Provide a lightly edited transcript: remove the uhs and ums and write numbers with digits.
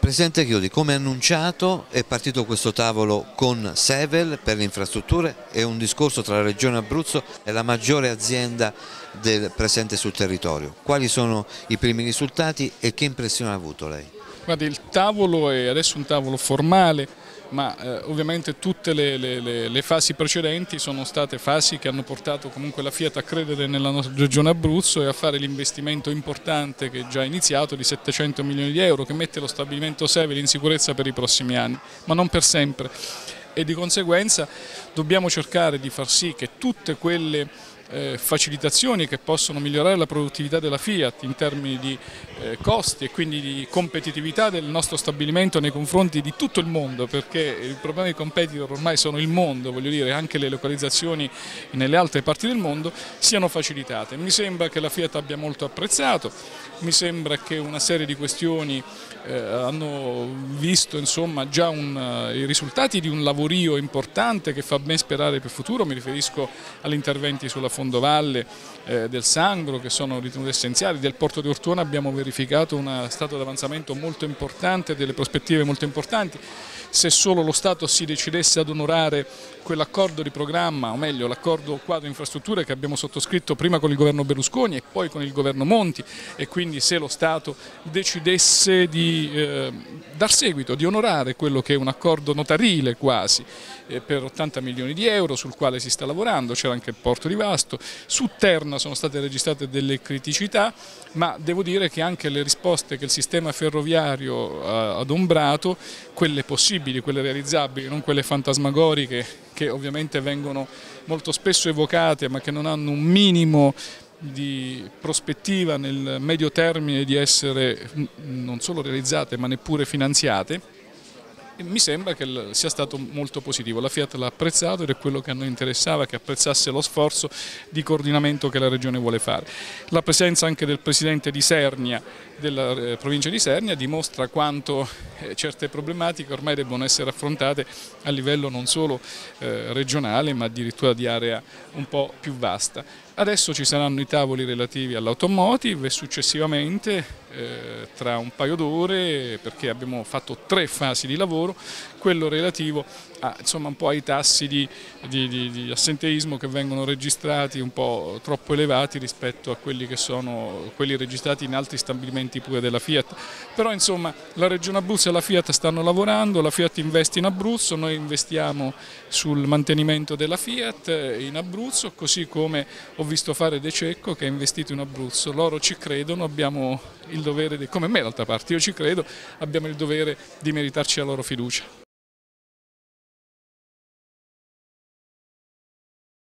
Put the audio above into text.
Presidente Chiodi, come annunciato è partito questo tavolo con Sevel per le infrastrutture, è un discorso tra la Regione Abruzzo e la maggiore azienda presente sul territorio. Quali sono i primi risultati e che impressione ha avuto lei? Guardi, il tavolo è adesso un tavolo formale, ma ovviamente tutte le fasi precedenti sono state fasi che hanno portato comunque la Fiat a credere nella nostra regione Abruzzo e a fare l'investimento importante che è già iniziato di 700 milioni di euro che mette lo stabilimento Sevel in sicurezza per i prossimi anni, ma non per sempre, e di conseguenza dobbiamo cercare di far sì che tutte quelle facilitazioni che possono migliorare la produttività della Fiat in termini di costi e quindi di competitività del nostro stabilimento nei confronti di tutto il mondo, perché il problema dei competitor ormai sono il mondo, voglio dire, anche le localizzazioni nelle altre parti del mondo siano facilitate. Mi sembra che la Fiat abbia molto apprezzato, mi sembra che una serie di questioni hanno visto insomma già i risultati di un lavorio importante che fa ben sperare per il futuro. Mi riferisco agli interventi sulla fondovalle del Sangro, che sono ritenuti essenziali. Del porto di Ortona abbiamo verificato uno stato di avanzamento molto importante, delle prospettive molto importanti. Se solo lo Stato si decidesse ad onorare quell'accordo di programma, o meglio l'accordo quadro infrastrutture che abbiamo sottoscritto prima con il governo Berlusconi e poi con il governo Monti, e quindi se lo Stato decidesse di dar seguito, di onorare quello che è un accordo notarile quasi per 80 milioni di euro sul quale si sta lavorando, c'era anche il porto di Vasto. Su Terna sono state registrate delle criticità, ma devo dire che anche le risposte che il sistema ferroviario ha adombrato, quelle possibili, quelle realizzabili, non quelle fantasmagoriche che ovviamente vengono molto spesso evocate ma che non hanno un minimo di prospettiva nel medio termine di essere non solo realizzate ma neppure finanziate. Mi sembra che sia stato molto positivo, la Fiat l'ha apprezzato ed è quello che a noi interessava, che apprezzasse lo sforzo di coordinamento che la Regione vuole fare. La presenza anche del Presidente di Sernia, della provincia di Sernia, dimostra quanto certe problematiche ormai debbono essere affrontate a livello non solo regionale ma addirittura di area un po' più vasta. Adesso ci saranno i tavoli relativi all'automotive e successivamente tra un paio d'ore, perché abbiamo fatto 3 fasi di lavoro, quello relativo a, insomma, un po' ai tassi di assenteismo che vengono registrati un po' troppo elevati rispetto a quelli che sono quelli registrati in altri stabilimenti pure della Fiat. Però insomma la Regione Abruzzo e la Fiat stanno lavorando, la Fiat investe in Abruzzo, noi investiamo sul mantenimento della Fiat in Abruzzo, così come ho visto fare De Cecco che ha investito in Abruzzo. Loro ci credono, abbiamo il dovere, come me d'altra parte, io ci credo, abbiamo il dovere di meritarci la loro fiducia.